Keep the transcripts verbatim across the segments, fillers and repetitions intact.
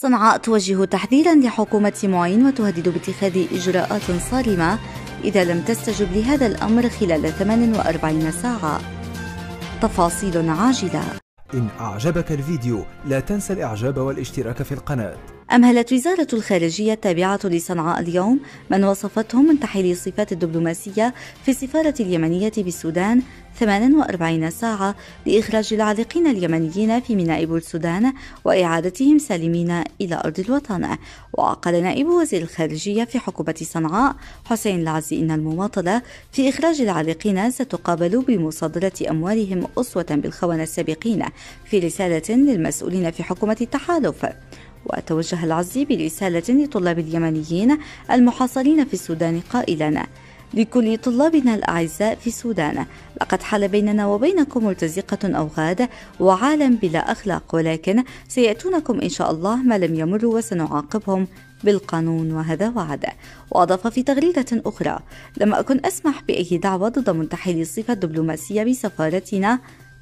صنعاء توجه تحذيرا لحكومة معين وتهدد باتخاذ إجراءات صارمة إذا لم تستجب لهذا الأمر خلال ثمان وأربعين ساعة. تفاصيل عاجلة. إن أعجبك الفيديو لا تنسى الإعجاب والاشتراك في القناة. أمهلت وزارة الخارجية التابعة لصنعاء اليوم من وصفتهم منتحلي الصفات الدبلوماسية في السفارة اليمنية بالسودان ثمان وأربعين ساعة لإخراج العالقين اليمنيين في ميناء بورسودان وإعادتهم سالمين إلى أرض الوطن. وقال نائب وزير الخارجية في حكومة صنعاء حسين العزي إن المماطلة في إخراج العالقين ستقابل بمصادرة أموالهم أسوة بالخونة السابقين في رسالة للمسؤولين في حكومة التحالف. وتوجه العزي برسالة لطلاب اليمنيين المحاصرين في السودان قائلا: لكل طلابنا الأعزاء في السودان، لقد حال بيننا وبينكم مرتزقة أوغاد وعالم بلا أخلاق، ولكن سيأتونكم إن شاء الله ما لم يمروا وسنعاقبهم بالقانون، وهذا وعد. وأضاف في تغريدة أخرى: لم أكن أسمح بأي دعوة ضد منتحلي الصفة الدبلوماسية بسفارتنا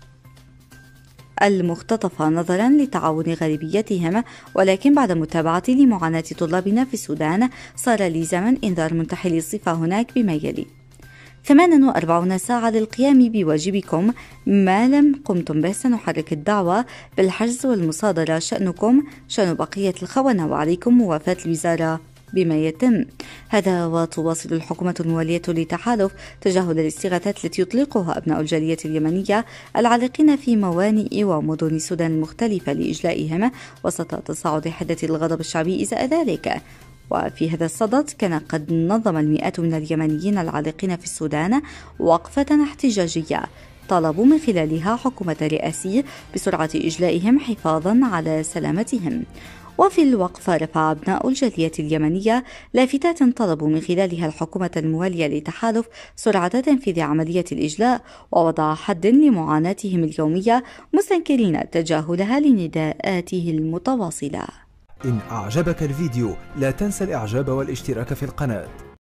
المختطفة نظرا لتعاون غالبيتهم، ولكن بعد متابعتي لمعاناة طلابنا في السودان صار لي زمن إنذار منتحلي الصفة هناك بما يلي: ثمان وأربعين ساعة للقيام بواجبكم، ما لم قمتم به سنحرك الدعوة بالحجز والمصادرة، شأنكم شأن بقية الخونة، وعليكم موافاة الوزارة بما يتم. هذا وتواصل الحكومة الموالية للتحالف تجاهل الاستغاثات التي يطلقها أبناء الجالية اليمنية العالقين في موانئ ومدن السودان المختلفة لإجلائهم وسط تصاعد حدة الغضب الشعبي إزاء ذلك. وفي هذا الصدد كان قد نظم المئات من اليمنيين العالقين في السودان وقفة احتجاجية طلبوا من خلالها حكومة الرئاسي بسرعة إجلائهم حفاظا على سلامتهم. وفي الوقفة رفع أبناء الجالية اليمنية لافتات طلبوا من خلالها الحكومة الموالية للتحالف سرعة تنفيذ عملية الإجلاء ووضع حد لمعاناتهم اليومية، مستنكرين تجاهلها لنداءاته المتواصلة. إن أعجبك الفيديو لا تنسى الإعجاب والاشتراك في القناة.